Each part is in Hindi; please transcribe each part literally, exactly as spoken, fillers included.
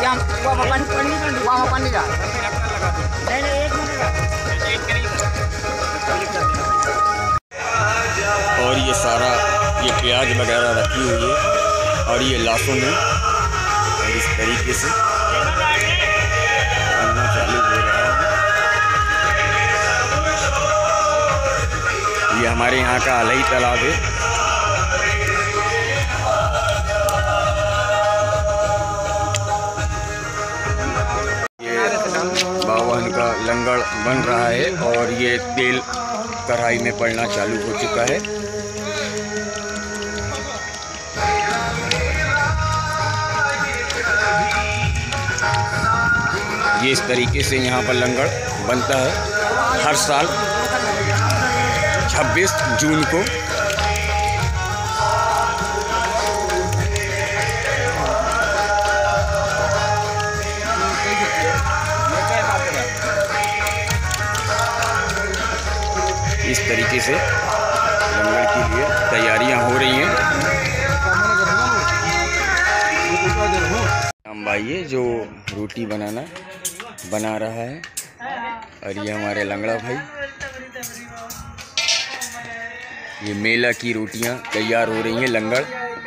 और ये सारा ये प्याज वगैरह रखी हुई है और ये लहसुन है और इस तरीके से बनना चालू हो रहा है। ये हमारे यहाँ का अलही तालाब है। ये बावन का लंगड़ बन रहा है और ये तेल कढ़ाई में पड़ना चालू हो चुका है। ये इस तरीके से यहाँ पर लंगड़ बनता है हर साल छब्बीस जून को। इस तरीके से लंगर के लिए तैयारियां हो रही हैं। हम भाई है जो रोटी बनाना बना रहा है और ये हमारे लंगड़ा भाई। ये मेला की रोटियां तैयार हो रही हैं लंगड़।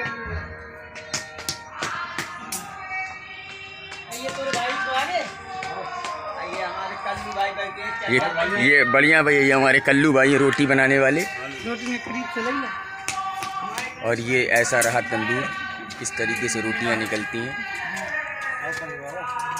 ये ये बढ़िया भाई, ये हमारे कल्लू भाई रोटी बनाने वाले। और ये ऐसा रहा तंदूर, इस तरीके से रोटियां निकलती हैं।